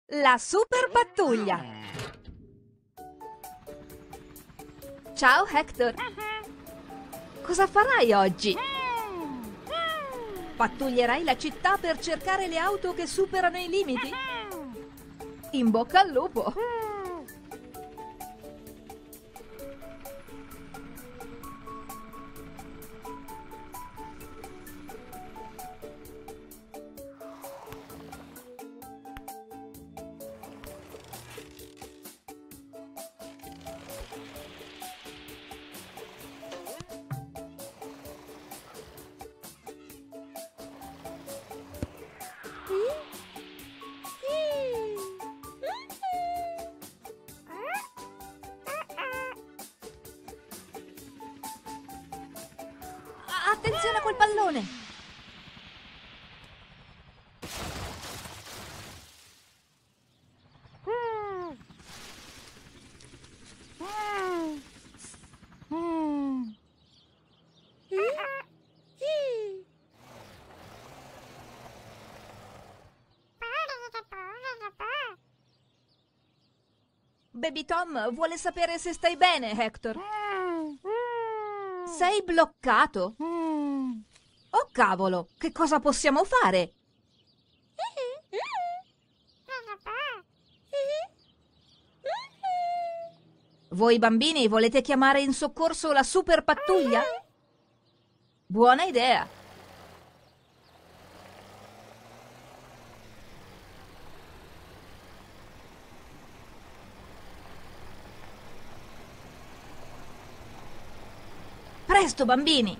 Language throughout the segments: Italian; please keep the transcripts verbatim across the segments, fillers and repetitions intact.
La super pattuglia. Ciao Hector. Cosa farai oggi? Pattuglierai la città per cercare le auto che superano i limiti? In bocca al lupo. Attenzione a quel pallone! Baby Tom vuole sapere se stai bene, Hector. Sei bloccato? Oh cavolo, che cosa possiamo fare? Voi bambini volete chiamare in soccorso la super pattuglia? Buona idea! Presto, bambini!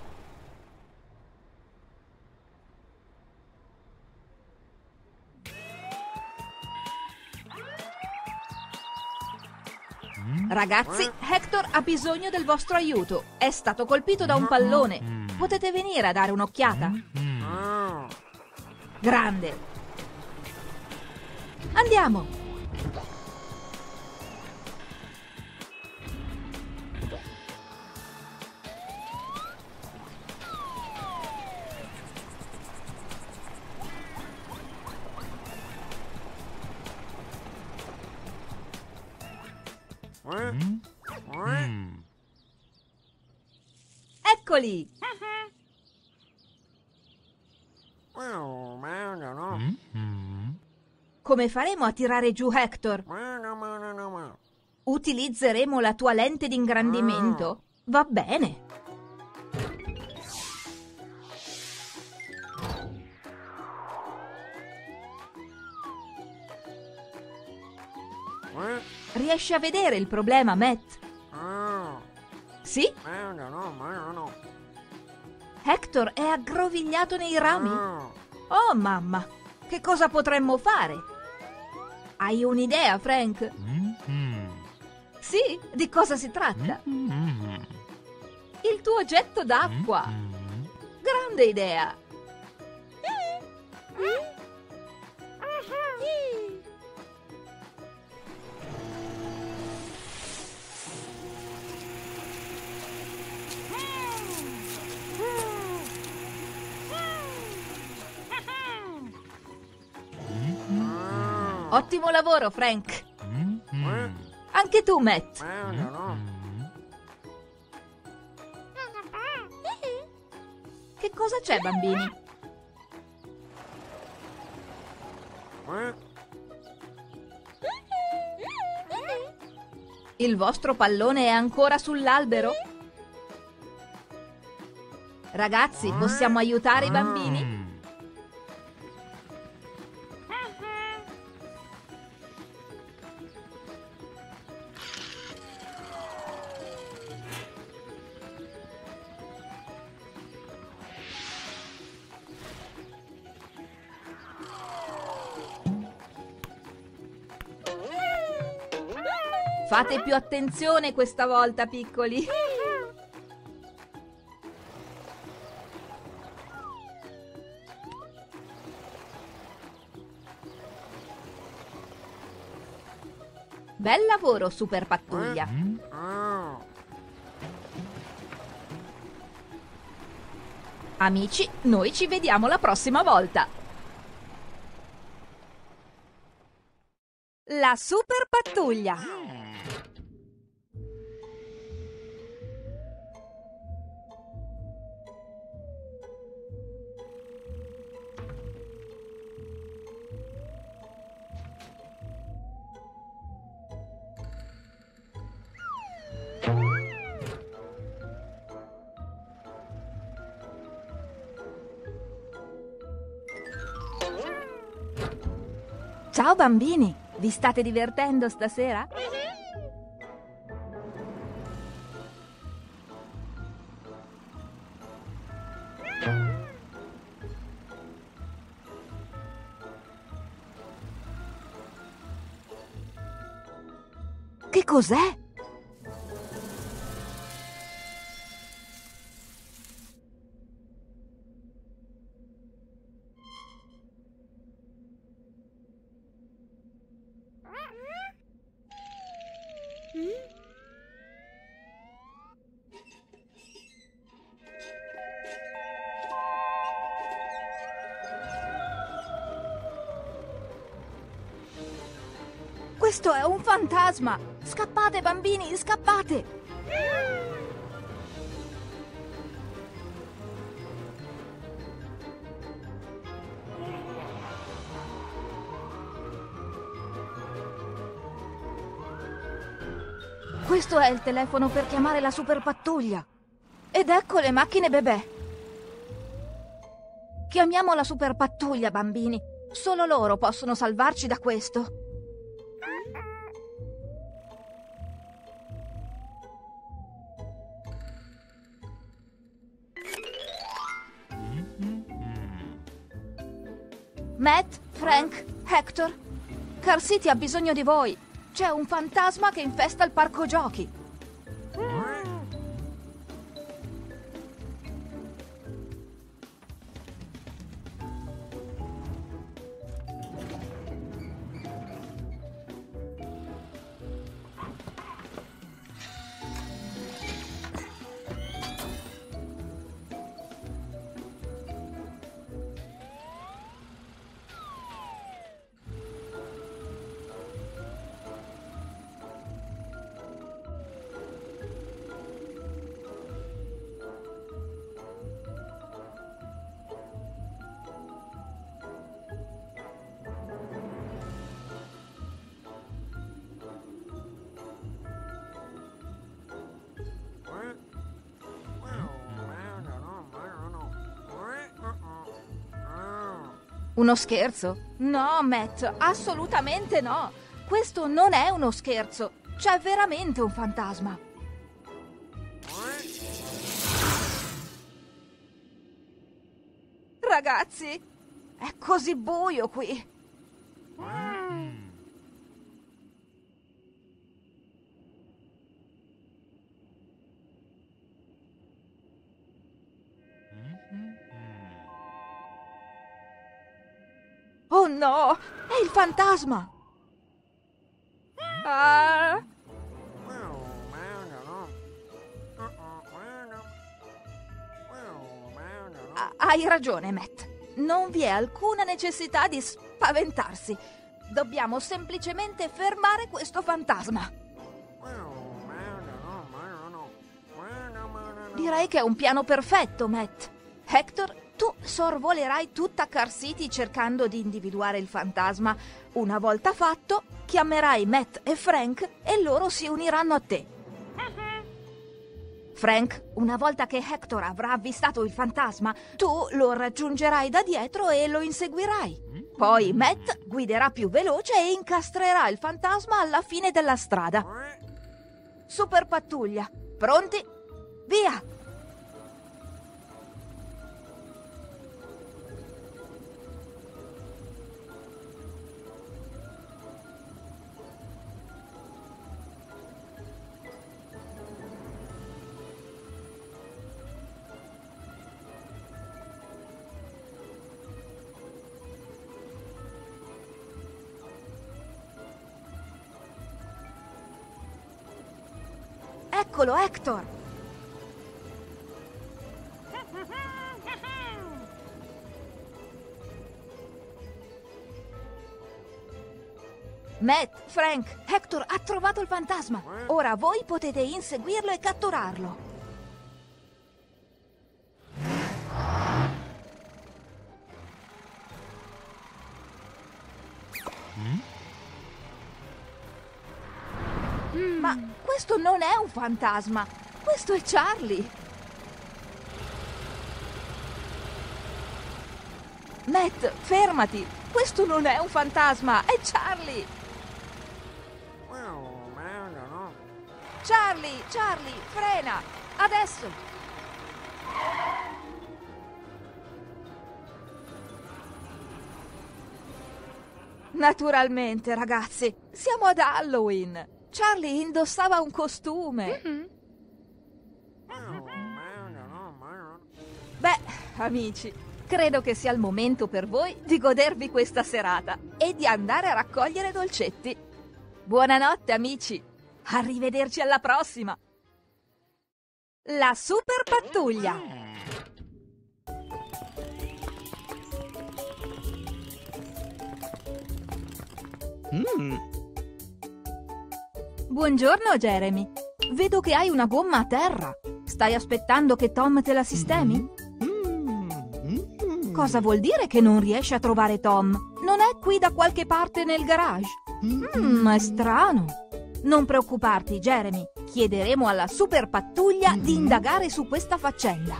Ragazzi, Hector ha bisogno del vostro aiuto. È stato colpito da un pallone. Potete venire a dare un'occhiata? Grande! Andiamo! Eccoli! Come faremo a tirare giù Hector? Utilizzeremo la tua lente di ingrandimento? Va bene! Riesci a vedere il problema, Matt? Sì? Hector è aggrovigliato nei rami? Oh, mamma! Che cosa potremmo fare? Hai un'idea, Frank? Sì? Di cosa si tratta? Il tuo getto d'acqua! Grande idea! Ottimo lavoro, Frank! Anche tu, Matt! Che cosa c'è, bambini? Il vostro pallone è ancora sull'albero? Ragazzi, possiamo aiutare i bambini? Fate più attenzione questa volta, piccoli. Bel lavoro, super pattuglia. Amici, noi ci vediamo la prossima volta. La super pattuglia. Ciao bambini, vi state divertendo stasera? Che cos'è? Questo è un fantasma! Scappate, bambini, scappate! Questo è il telefono per chiamare la super pattuglia. Ed ecco le macchine bebè. Chiamiamo la super pattuglia, bambini. Solo loro possono salvarci da questo. Matt, Frank, Hector, Car City ha bisogno di voi. C'è un fantasma che infesta il parco giochi. Uno scherzo? No, Matt, assolutamente no. Questo non è uno scherzo. C'è veramente un fantasma. Ragazzi, è così buio qui. Oh no, è il fantasma! Ah. Ah, hai ragione, Matt. Non vi è alcuna necessità di spaventarsi. Dobbiamo semplicemente fermare questo fantasma. Direi che è un piano perfetto, Matt. Hector, tu sorvolerai tutta Car City cercando di individuare il fantasma. Una volta fatto, chiamerai Matt e Frank e loro si uniranno a te. Frank, una volta che Hector avrà avvistato il fantasma, tu lo raggiungerai da dietro e lo inseguirai. Poi Matt guiderà più veloce e incastrerà il fantasma alla fine della strada. Super pattuglia, pronti? Via! Eccolo, Hector! Matt, Frank, Hector ha trovato il fantasma. Ora voi potete inseguirlo e catturarlo. Mm? Ma questo non è un fantasma. Questo è Charlie. Matt, fermati. Questo non è un fantasma, è Charlie. Charlie, Charlie, frena! Adesso! Naturalmente, ragazzi, siamo ad Halloween. Charlie indossava un costume. Mm-hmm. Beh, amici, credo che sia il momento per voi di godervi questa serata e di andare a raccogliere dolcetti. Buonanotte, amici! Arrivederci alla prossima! La Super Pattuglia! Mm. Buongiorno, Jeremy. Vedo che hai una gomma a terra. Stai aspettando che Tom te la sistemi? Mm. Cosa vuol dire che non riesci a trovare Tom? Non è qui da qualche parte nel garage? Mm, è strano. Non preoccuparti, Jeremy. Chiederemo alla Super Pattuglia di indagare su questa faccenda.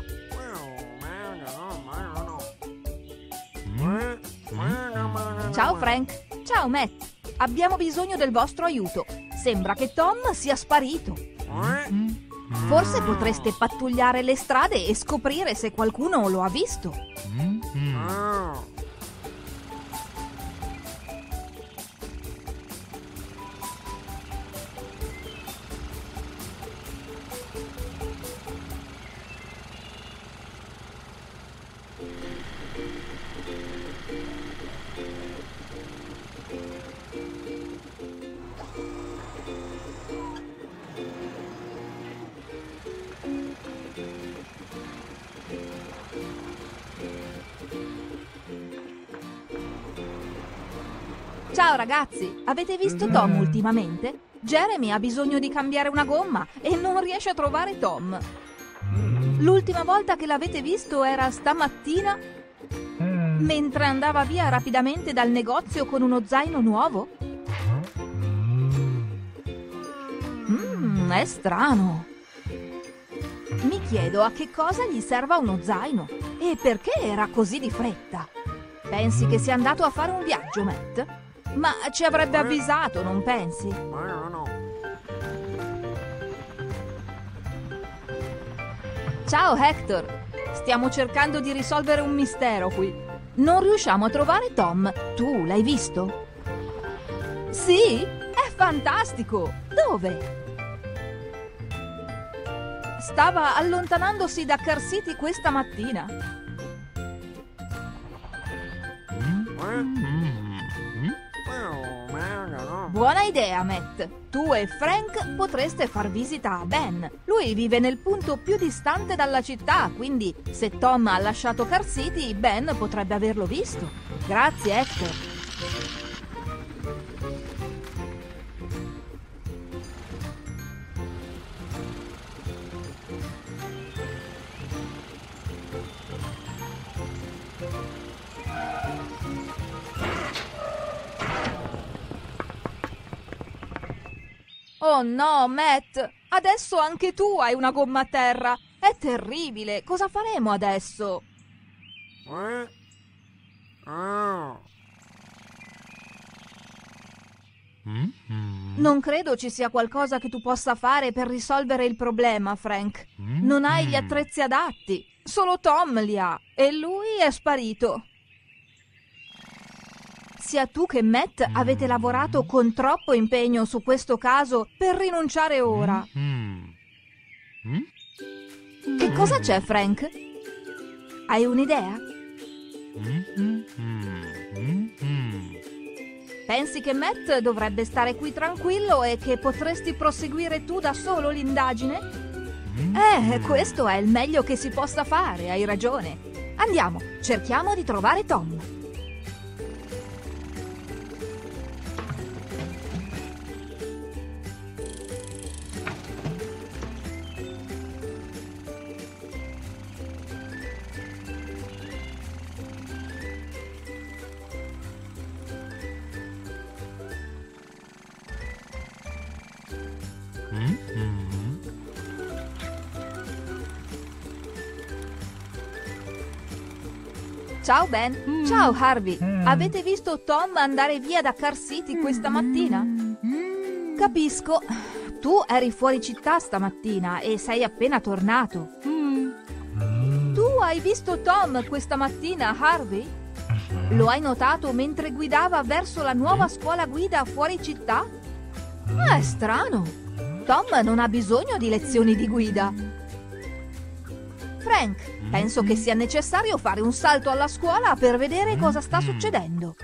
Ciao Frank. Ciao Matt. Abbiamo bisogno del vostro aiuto. Sembra che Tom sia sparito. Forse potreste pattugliare le strade e scoprire se qualcuno lo ha visto. Ciao ragazzi, avete visto Tom ultimamente? Jeremy ha bisogno di cambiare una gomma e non riesce a trovare Tom. L'ultima volta che l'avete visto era stamattina, mentre andava via rapidamente dal negozio con uno zaino nuovo? Mmm, è strano. Mi chiedo a che cosa gli serva uno zaino e perché era così di fretta. Pensi che sia andato a fare un viaggio, Matt? Ma ci avrebbe avvisato, non pensi? Ciao Hector, stiamo cercando di risolvere un mistero qui. Non riusciamo a trovare Tom. Tu l'hai visto? Sì? È fantastico! Dove? Stava allontanandosi da Car City questa mattina. Buona idea, Matt. Tu e Frank potreste far visita a Ben. Lui vive nel punto più distante dalla città, quindi se Tom ha lasciato Car City, Ben potrebbe averlo visto. Grazie, Hector. Oh no, Matt! Adesso anche tu hai una gomma a terra! È terribile! Cosa faremo adesso? Non credo ci sia qualcosa che tu possa fare per risolvere il problema, Frank. Non hai gli attrezzi adatti. Solo Tom li ha e lui è sparito. Sia tu che Matt avete lavorato con troppo impegno su questo caso per rinunciare ora. Che cosa c'è, Frank? Hai un'idea? Pensi che Matt dovrebbe stare qui tranquillo e che potresti proseguire tu da solo l'indagine? Eh, questo è il meglio che si possa fare, hai ragione. Andiamo, cerchiamo di trovare Tom. Ciao Ben. Ciao Harvey. Avete visto Tom andare via da Car City questa mattina? Capisco. Tu eri fuori città stamattina e sei appena tornato. Tu hai visto Tom questa mattina, Harvey? Lo hai notato mentre guidava verso la nuova scuola guida fuori città? Ah, è strano. Tom non ha bisogno di lezioni di guida. Frank, penso che sia necessario fare un salto alla scuola per vedere cosa sta succedendo.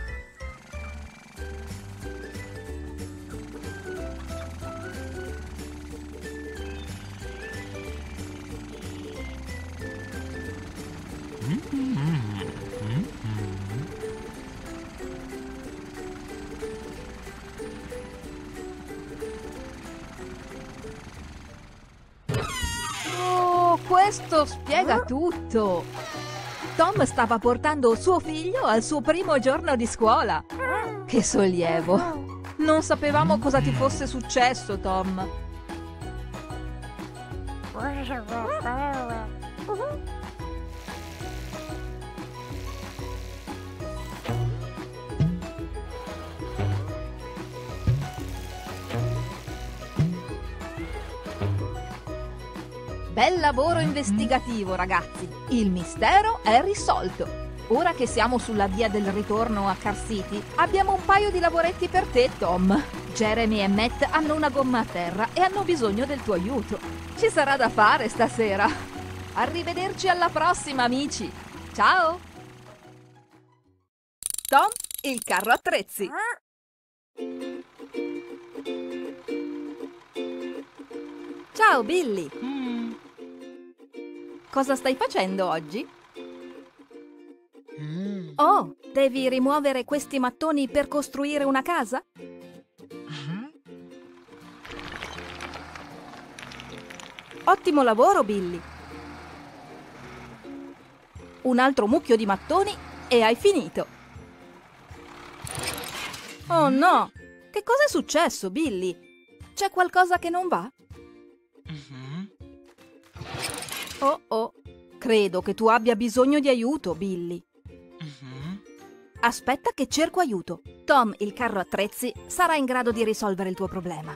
Questo spiega tutto. Tom stava portando suo figlio al suo primo giorno di scuola. Che sollievo. Non sapevamo cosa ti fosse successo, Tom. Bel lavoro investigativo, ragazzi. Il mistero è risolto. Ora che siamo sulla via del ritorno a Car City, abbiamo un paio di lavoretti per te, Tom. Jeremy e Matt hanno una gomma a terra e hanno bisogno del tuo aiuto. Ci sarà da fare stasera. Arrivederci alla prossima, amici. Ciao! Tom, il carro attrezzi. Ciao, Billy. Cosa stai facendo oggi? Mm. Oh, devi rimuovere questi mattoni per costruire una casa? Uh-huh. Ottimo lavoro, Billy. Un altro mucchio di mattoni e hai finito. Oh no! Che cosa è successo, Billy? C'è qualcosa che non va? Oh oh, credo che tu abbia bisogno di aiuto, Billy. Uh-huh. Aspetta che cerco aiuto. Tom, il carro attrezzi, sarà in grado di risolvere il tuo problema.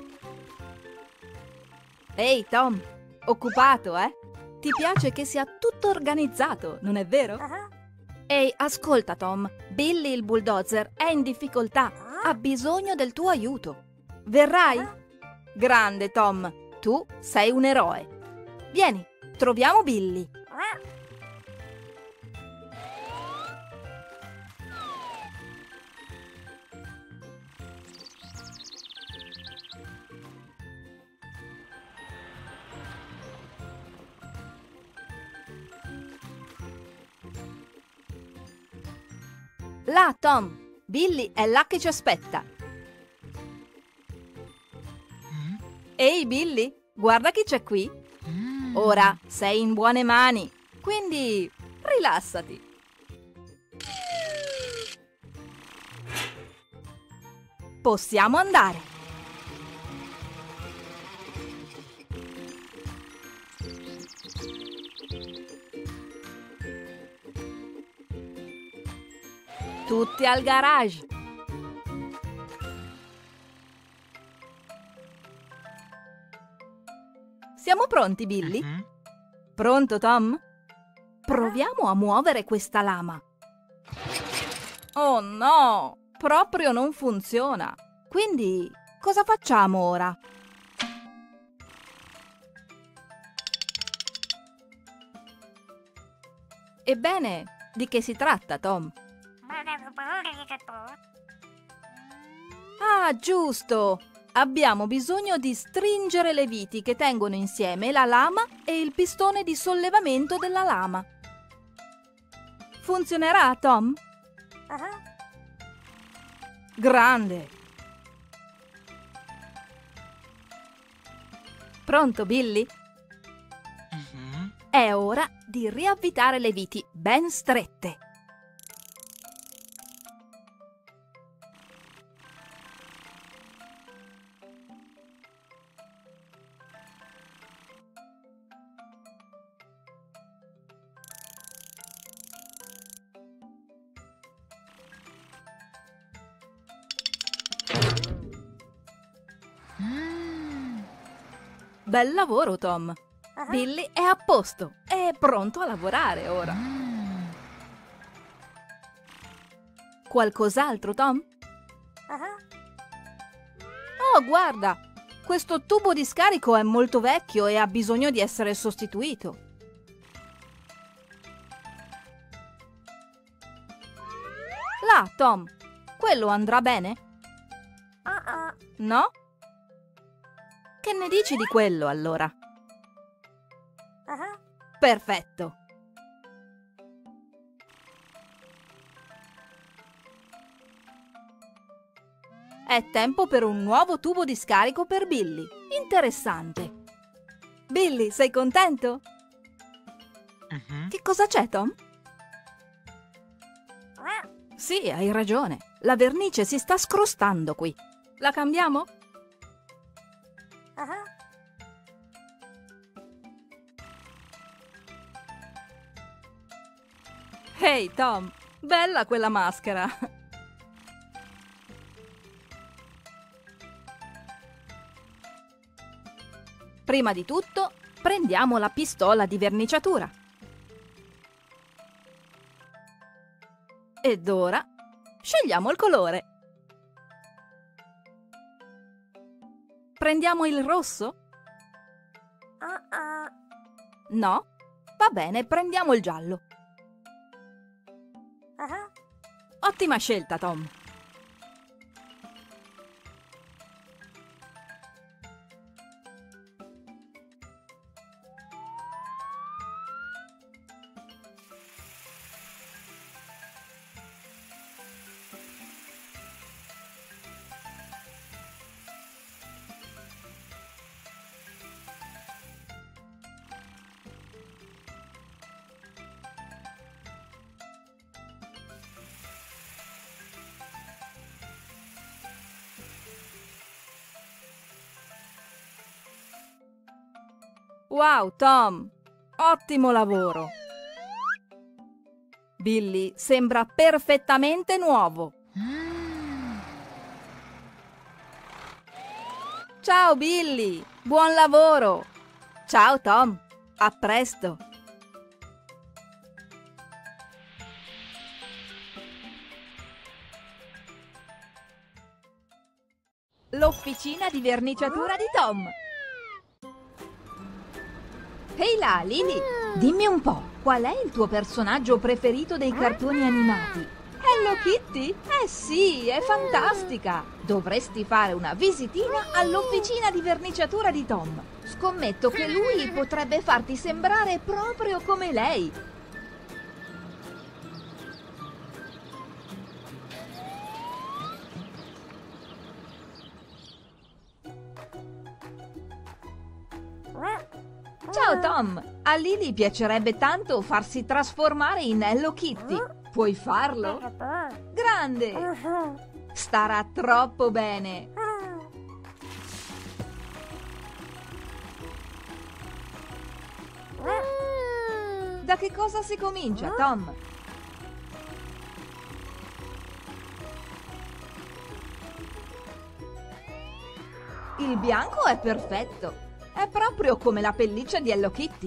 Ehi, Tom, occupato, eh? Ti piace che sia tutto organizzato, non è vero? Uh-huh. Ehi, ascolta, Tom, Billy il bulldozer è in difficoltà, ha bisogno del tuo aiuto. Verrai? Uh-huh. Grande, Tom, tu sei un eroe. Vieni. Troviamo Billy. Là, Tom. Billy è là che ci aspetta. Mm? Ehi, Billy, guarda chi c'è qui. Ora sei in buone mani, quindi rilassati. Possiamo andare. Tutti al garage. Siamo pronti, Billy? Uh-huh. Pronto, Tom? Proviamo a muovere questa lama. Oh no! Proprio non funziona. Quindi, cosa facciamo ora? Ebbene, di che si tratta, Tom? Ah, giusto! Abbiamo bisogno di stringere le viti che tengono insieme la lama e il pistone di sollevamento della lama. Funzionerà, Tom? Uh-huh. Grande! Pronto, Billy? Uh-huh. È ora di riavvitare le viti ben strette. Bel lavoro, Tom. Billy è a posto, è pronto a lavorare ora. Qualcos'altro, Tom? Oh, guarda! Questo tubo di scarico è molto vecchio e ha bisogno di essere sostituito. Là, Tom! Quello andrà bene? No? Che ne dici di quello, allora? Perfetto! È tempo per un nuovo tubo di scarico per Billy. Interessante. Billy, sei contento? Mhm. Che cosa c'è, Tom? Sì, hai ragione. La vernice si sta scrostando qui. La cambiamo? Ehi, Tom, bella quella maschera. Prima di tutto, prendiamo la pistola di verniciatura. Ed ora scegliamo il colore. Prendiamo il rosso? No? Va bene, prendiamo il giallo. Ottima scelta, Tom. Wow, Tom! Ottimo lavoro! Billy sembra perfettamente nuovo. Ciao, Billy! Buon lavoro! Ciao, Tom! A presto! L'officina di verniciatura di Tom. Ehi là, Lily, dimmi un po', qual è il tuo personaggio preferito dei cartoni animati? Hello Kitty? Eh sì, è fantastica! Dovresti fare una visitina all'officina di verniciatura di Tom. Scommetto che lui potrebbe farti sembrare proprio come lei. Ciao Tom, a Lily piacerebbe tanto farsi trasformare in Hello Kitty. Puoi farlo? Grande! Starà troppo bene. Da che cosa si comincia, Tom? Il bianco è perfetto. È proprio come la pelliccia di Hello Kitty.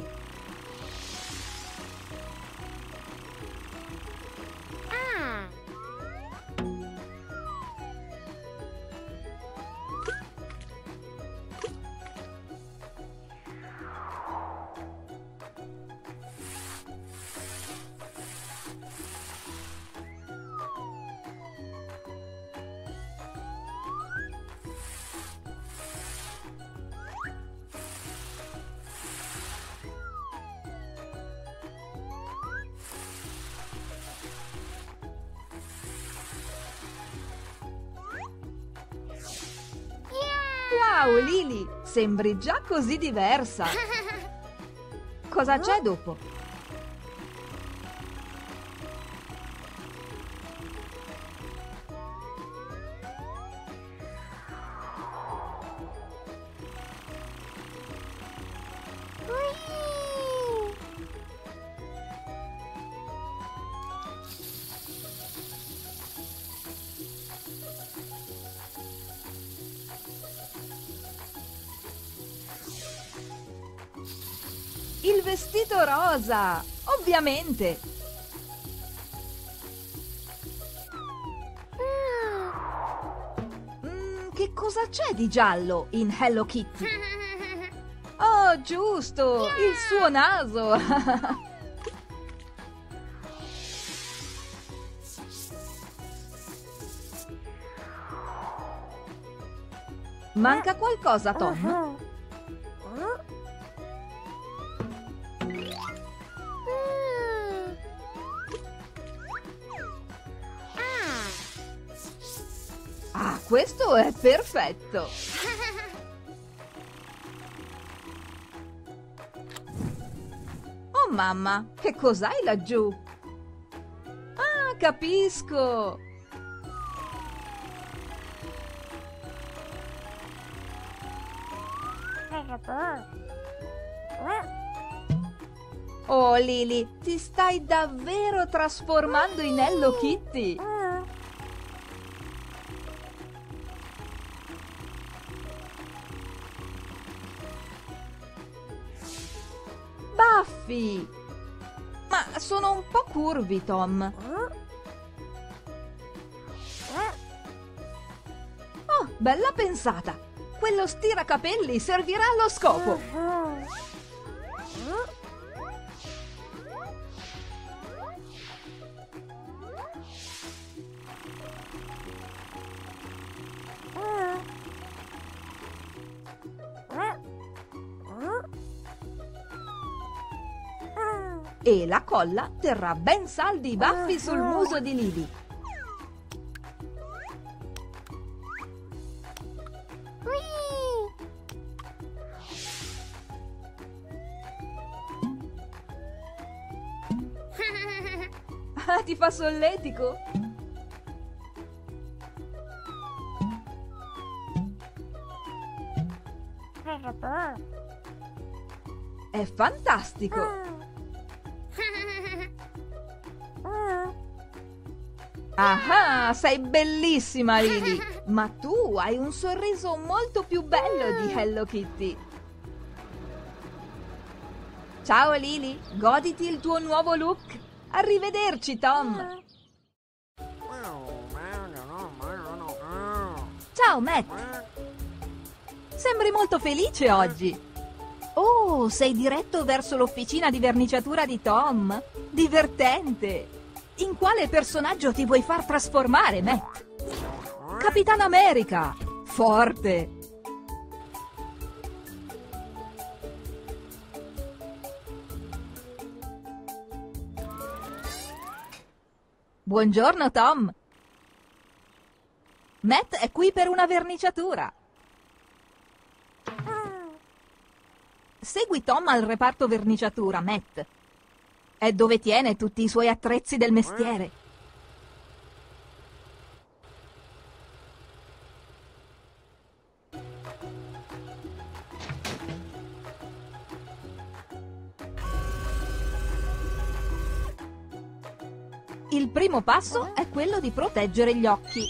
Wow, Lily, sembri già così diversa. Cosa c'è dopo? Il vestito rosa! Ovviamente! Mm, che cosa c'è di giallo in Hello Kitty? Oh, giusto! Il suo naso! Manca qualcosa, Tom? Ah, questo è perfetto! Oh mamma, che cos'hai laggiù? Ah, capisco! Oh Lily, ti stai davvero trasformando in Hello Kitty? Baffi! Ma sono un po' curvi, Tom. Oh, bella pensata! Quello stiracapelli servirà allo scopo! E la colla terrà ben saldi i baffi sul muso di Lily. Ah, ti fa solletico? È fantastico! Ah, sei bellissima, Lily! Ma tu hai un sorriso molto più bello di Hello Kitty! Ciao, Lily! Goditi il tuo nuovo look! Arrivederci, Tom! Ciao, Matt! Sembri molto felice oggi! Oh, sei diretto verso l'officina di verniciatura di Tom? Divertente! In quale personaggio ti vuoi far trasformare, Matt? Capitan America! Forte! Buongiorno, Tom! Matt è qui per una verniciatura! Segui Tom al reparto verniciatura, Matt. È dove tiene tutti i suoi attrezzi del mestiere. Il primo passo è quello di proteggere gli occhi.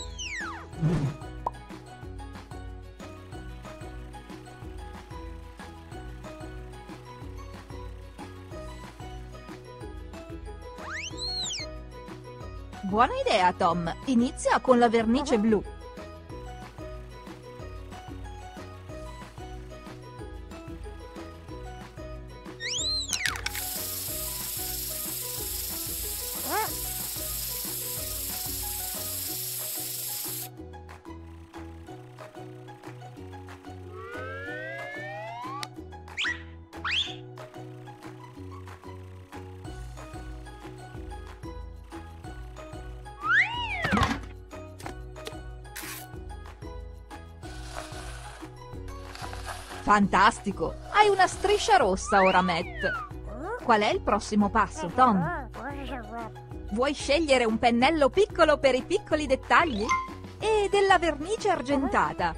Buona idea, Tom. Inizia con la vernice blu. Fantastico! Hai una striscia rossa ora, Matt. Qual è il prossimo passo, Tom? Vuoi scegliere un pennello piccolo per i piccoli dettagli? E della vernice argentata.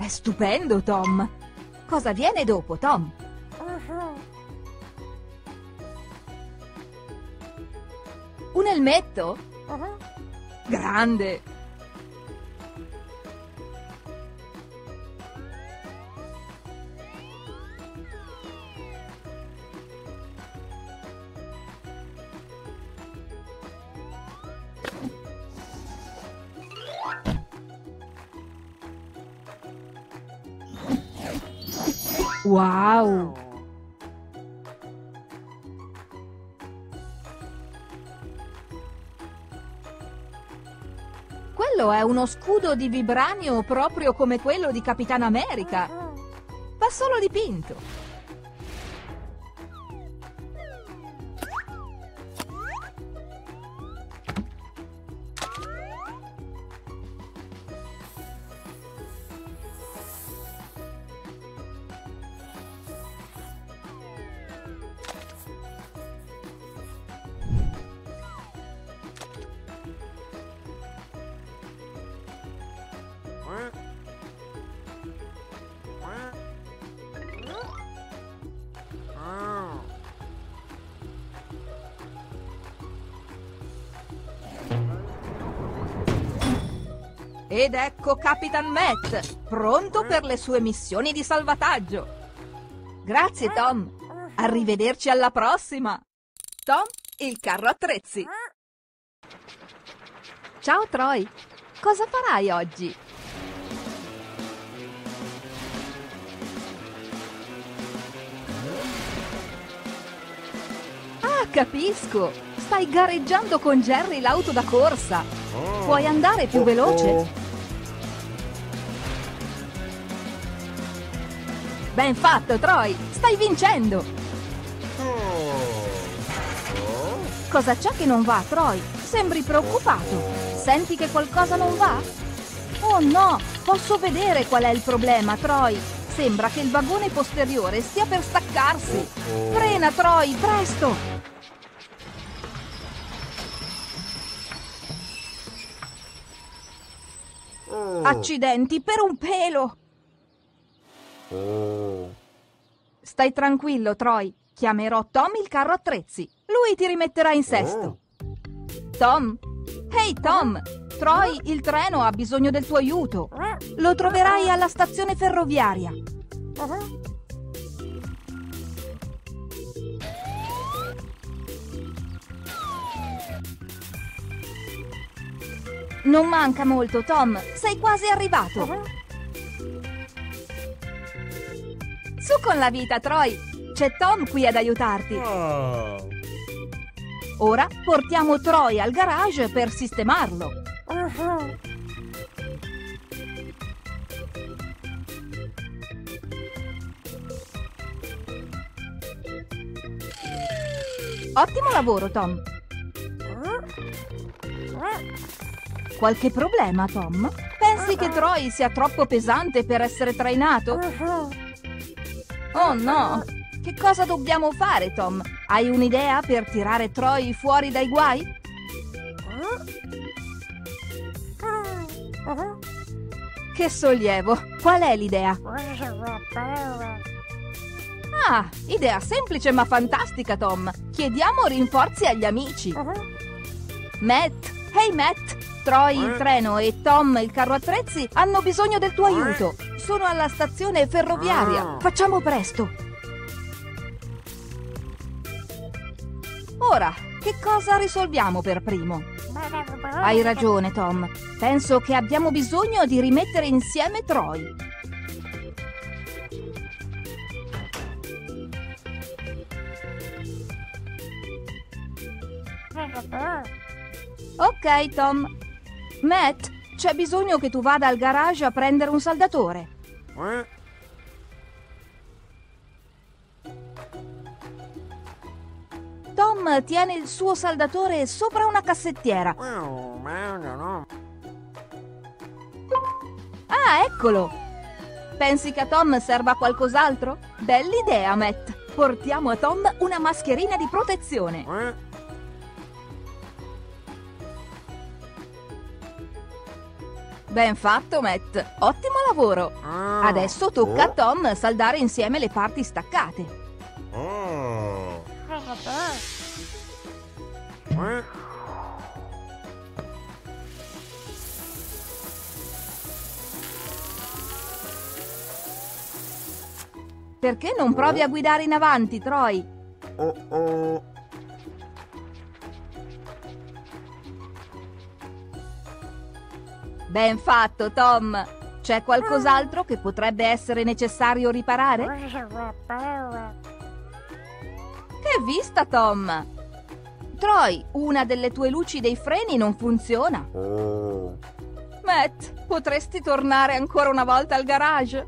È stupendo, Tom. Cosa viene dopo, Tom? Un elmetto? Grande! Wow! Quello è uno scudo di vibranio proprio come quello di Capitan America. Va solo dipinto. Ed ecco Capitan Matt, pronto per le sue missioni di salvataggio. Grazie, Tom. Arrivederci alla prossima. Tom, il carro attrezzi. Ciao, Troy. Cosa farai oggi? Ah, capisco. Stai gareggiando con Jerry l'auto da corsa. Puoi andare più veloce? Ben fatto, Troy! Stai vincendo! Cosa c'è che non va, Troy? Sembri preoccupato. Senti che qualcosa non va? Oh no! Posso vedere qual è il problema, Troy! Sembra che il vagone posteriore stia per staccarsi! Frena, Troy, presto! Accidenti, per un pelo! Stai tranquillo, Troy. Chiamerò Tom il carro attrezzi. Lui ti rimetterà in sesto. Tom? Ehi, Tom! Troy, il treno ha bisogno del tuo aiuto. Lo troverai alla stazione ferroviaria. Non manca molto, Tom. Sei quasi arrivato. Su con la vita, Troy! C'è Tom qui ad aiutarti! Ora portiamo Troy al garage per sistemarlo! Ottimo lavoro, Tom! Qualche problema, Tom? Pensi che Troy sia troppo pesante per essere trainato? Oh no! Che cosa dobbiamo fare, Tom? Hai un'idea per tirare Troy fuori dai guai? Che sollievo! Qual è l'idea? Ah, idea semplice ma fantastica, Tom! Chiediamo rinforzi agli amici! Matt! Hey Matt! Troy il treno e Tom il carro attrezzi hanno bisogno del tuo aiuto! Sono alla stazione ferroviaria! Facciamo presto! Ora, che cosa risolviamo per primo? Hai ragione, Tom. Penso che abbiamo bisogno di rimettere insieme Troy. Ok, Tom. Matt, c'è bisogno che tu vada al garage a prendere un saldatore. Tom tiene il suo saldatore sopra una cassettiera. Ah, eccolo! Pensi che a Tom serva qualcos'altro? Bell'idea, Matt! Portiamo a Tom una mascherina di protezione. Ben fatto, Matt. Ottimo lavoro. Adesso tocca a Tom saldare insieme le parti staccate. Perché non provi a guidare in avanti, Troy? Ben fatto, Tom. C'è qualcos'altro che potrebbe essere necessario riparare? Che vista, Tom! Troy, una delle tue luci dei freni non funziona. Matt, potresti tornare ancora una volta al garage?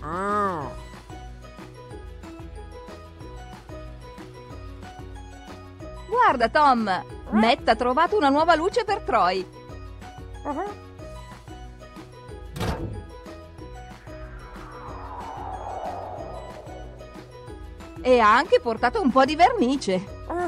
Guarda, Tom, Matt ha trovato una nuova luce per Troy. E ha anche portato un po' di vernice.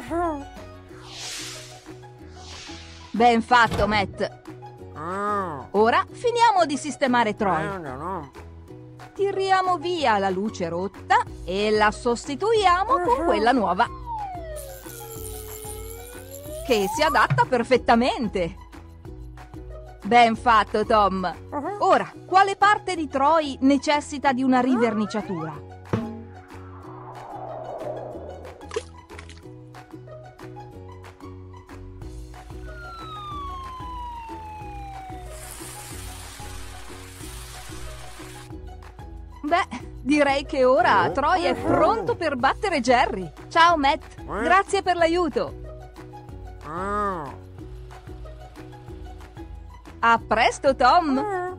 Ben fatto, Matt. Ora finiamo di sistemare Troy. Tiriamo via la luce rotta e la sostituiamo con quella nuova, che si adatta perfettamente. Ben fatto, Tom. Ora, quale parte di Troy necessita di una riverniciatura? Beh, direi che ora Troy è pronto per battere Jerry. Ciao, Matt. Grazie per l'aiuto. A presto, Tom.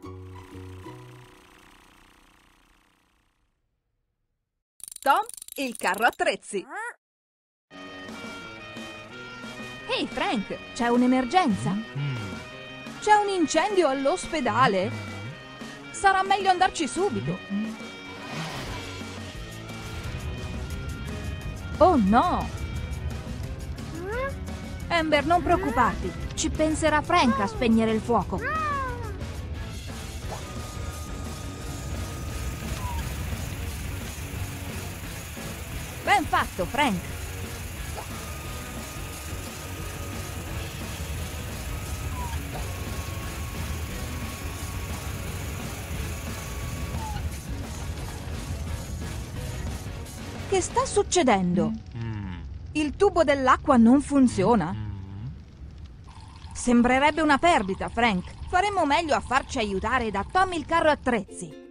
Tom, il carro attrezzi. Ehi, Frank, c'è un'emergenza? C'è un incendio all'ospedale? Sarà meglio andarci subito. Oh no! Amber, non preoccuparti. Ci penserà Frank a spegnere il fuoco. Ben fatto, Frank. Che sta succedendo? Il tubo dell'acqua non funziona? Sembrerebbe una perdita, Frank. Faremmo meglio a farci aiutare da Tom il carro attrezzi.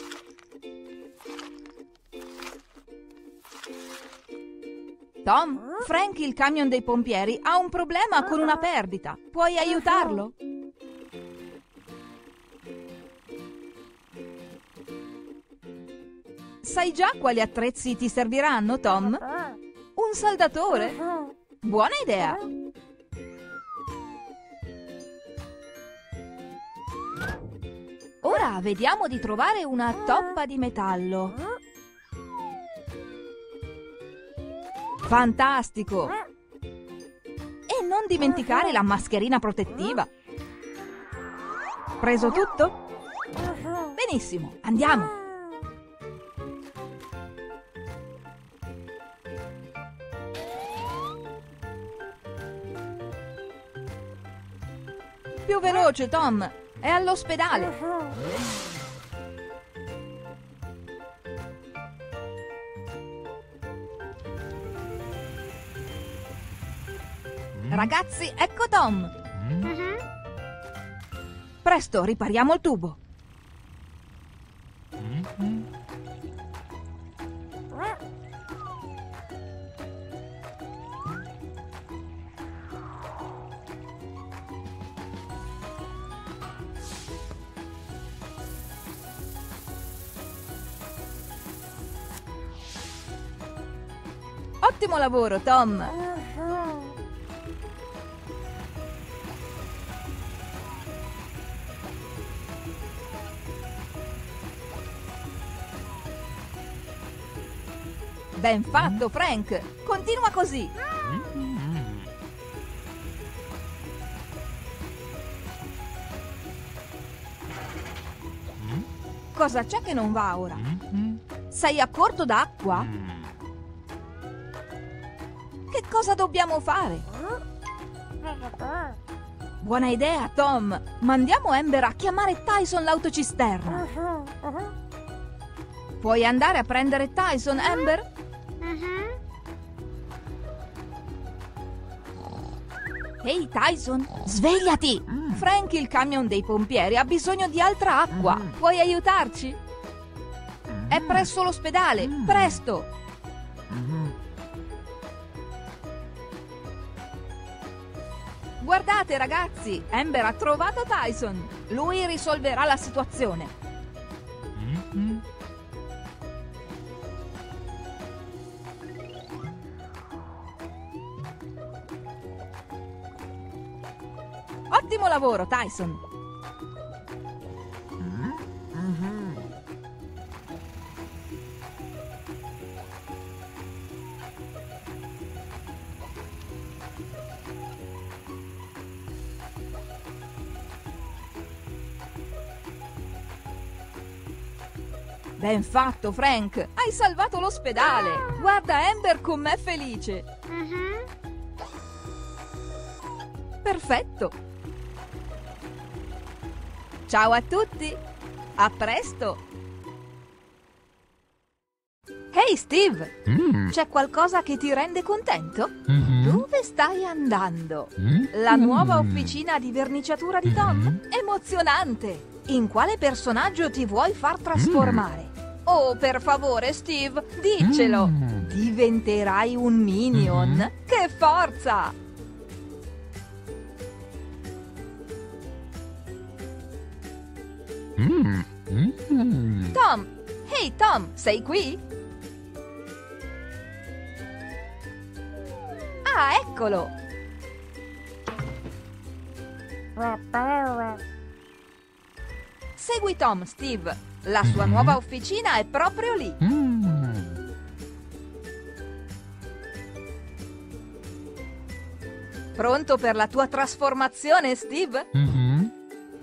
Tom, Frank il camion dei pompieri ha un problema con una perdita. Puoi aiutarlo? Sai già quali attrezzi ti serviranno, Tom? Un saldatore? Buona idea! Ora vediamo di trovare una toppa di metallo. Fantastico! E non dimenticare la mascherina protettiva. Preso tutto? Benissimo, andiamo! Più veloce, Tom! È all'ospedale! Ragazzi, ecco Tom! Presto, ripariamo il tubo! Ottimo lavoro, Tom! Ben fatto, Frank! Continua così! Cosa c'è che non va ora? Mhm. Sei a corto d'acqua? Mm. Che cosa dobbiamo fare? Buona idea, Tom! Mandiamo Amber a chiamare Tyson l'autocisterna. Puoi andare a prendere Tyson, Amber? Ehi, Tyson, svegliati! Frank, il camion dei pompieri, ha bisogno di altra acqua. Puoi aiutarci? È presso l'ospedale, presto! Guardate, ragazzi, Amber ha trovato Tyson. Lui risolverà la situazione. Mhm. Ottimo lavoro, Tyson. Ben fatto, Frank! Hai salvato l'ospedale! Guarda Amber com'è felice! Perfetto! Ciao a tutti! A presto! Ehi, Steve! Mm. C'è qualcosa che ti rende contento? Mhm. Dove stai andando? Mm. La nuova officina di verniciatura di Tom? Mhm. Emozionante! In quale personaggio ti vuoi far trasformare? Oh, per favore, Steve, diccelo! Mm. Diventerai un minion? Mhm. Che forza! Mm. Mm. Tom! Ehi, Tom, sei qui? Ah, eccolo! Segui Tom, Steve. La sua Mhm. nuova officina è proprio lì. Mm. Pronto per la tua trasformazione, Steve? Mhm.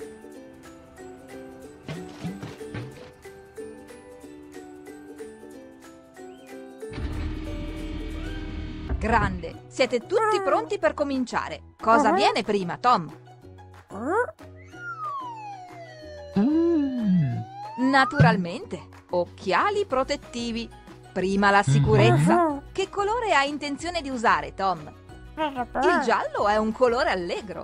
Grande. Siete tutti pronti per cominciare. Cosa viene prima, Tom? Mm. Naturalmente, occhiali protettivi. Prima la sicurezza. Che colore hai intenzione di usare, Tom? Il giallo è un colore allegro.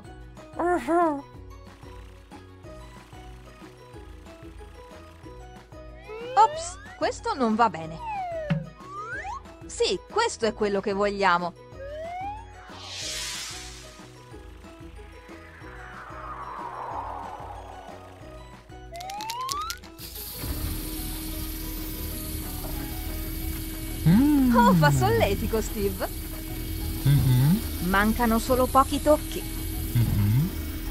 Ops, questo non va bene. Sì, questo è quello che vogliamo. Mm. Oh, fa solletico, Steve. Mhm. Mancano solo pochi tocchi. Mhm.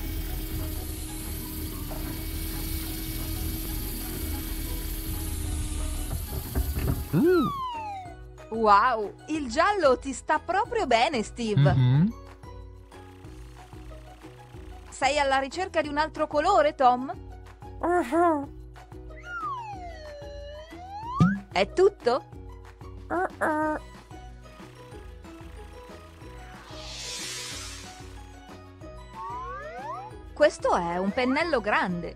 Uh. Wow, il giallo ti sta proprio bene, Steve. Mhm. Sei alla ricerca di un altro colore, Tom? È tutto? Questo è un pennello grande.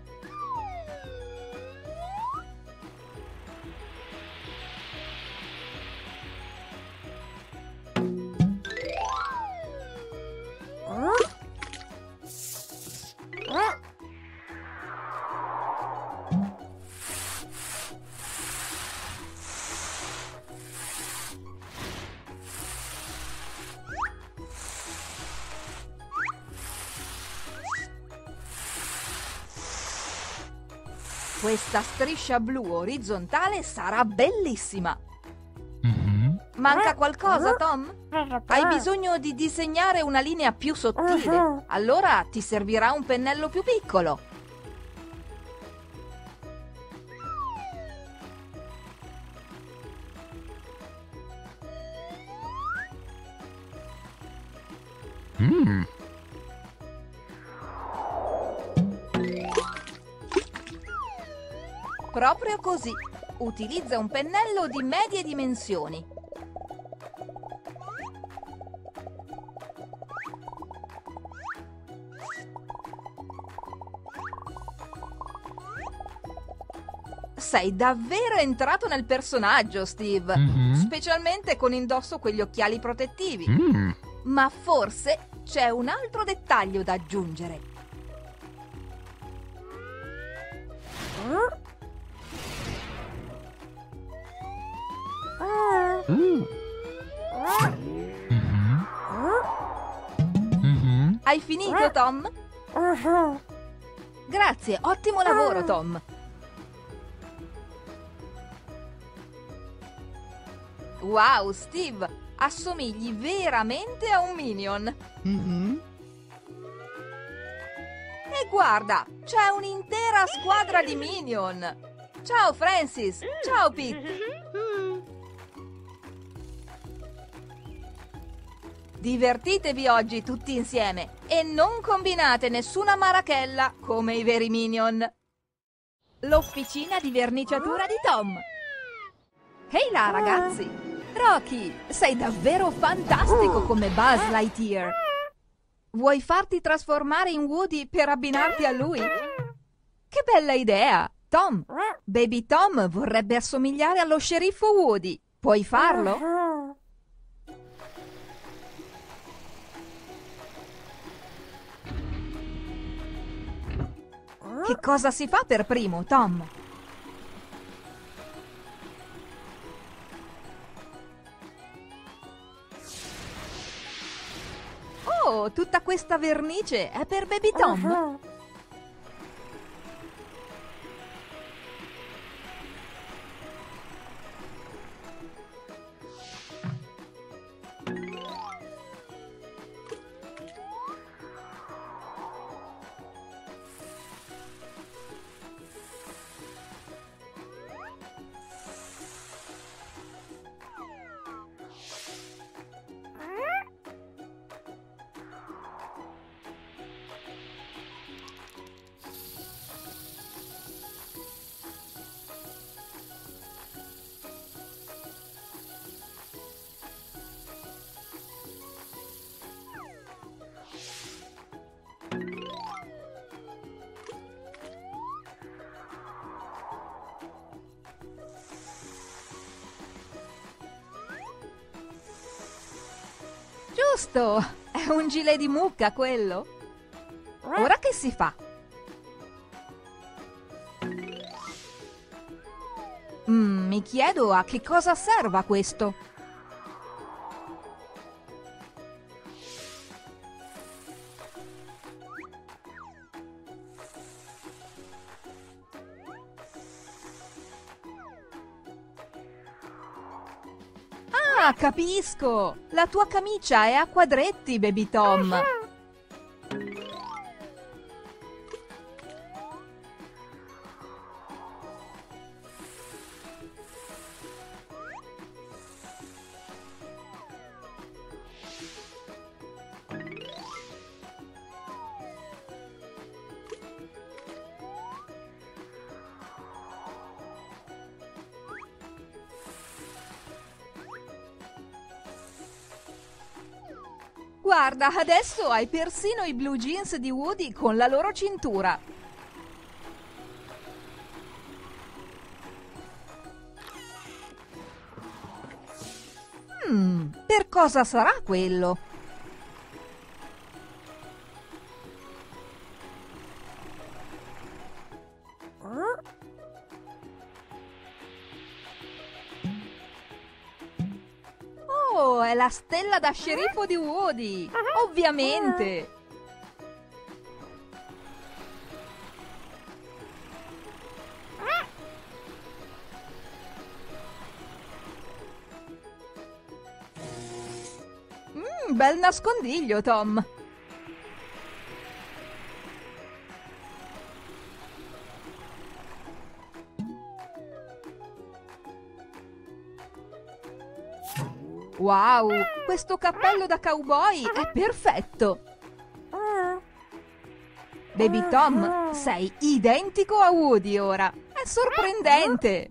Questa striscia blu orizzontale sarà bellissima. Mhm. Manca qualcosa, Tom? Hai bisogno di disegnare una linea più sottile. Allora ti servirà un pennello più piccolo. Mm. Proprio così. Utilizza un pennello di medie dimensioni. Sei davvero entrato nel personaggio, Steve. Mhm. Specialmente con indosso quegli occhiali protettivi. Mm. Ma forse c'è un altro dettaglio da aggiungere. Ooh. Mhm. Mhm. Hai finito, Tom? Grazie, ottimo lavoro, Tom. Wow, Steve, assomigli veramente a un Minion. Mhm. E guarda, c'è un'intera squadra di Minion. Ciao Francis, ciao Pete. Divertitevi oggi tutti insieme e non combinate nessuna marachella come i veri Minion. L'officina di verniciatura di Tom. Ehi là, ragazzi! Rocky, sei davvero fantastico come Buzz Lightyear. Vuoi farti trasformare in Woody per abbinarti a lui? Che bella idea! Tom, Baby Tom vorrebbe assomigliare allo sceriffo Woody. Puoi farlo? Che cosa si fa per primo, Tom? Oh, tutta questa vernice è per Baby Tom? Giusto! È un gilet di mucca quello. Ora che si fa? Mm, mi chiedo a che cosa serva questo. Ah, capisco! La tua camicia è a quadretti, Baby Tom. Guarda, adesso hai persino i blue jeans di Woody con la loro cintura. Hmm, per cosa sarà quello? Oh, è la stella da sceriffo di Woody! Ovviamente! Mm, bel nascondiglio, Tom! Wow, questo cappello da cowboy è perfetto! Baby Tom, sei identico a Woody ora! È Sorprendente!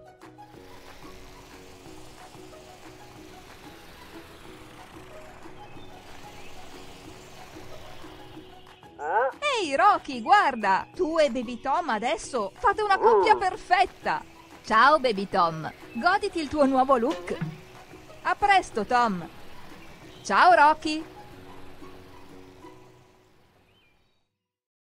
Ehi, Rocky, guarda! Tu e Baby Tom adesso fate una coppia perfetta! Ciao, Baby Tom! Goditi il tuo nuovo look! A presto, Tom! Ciao, Rocky!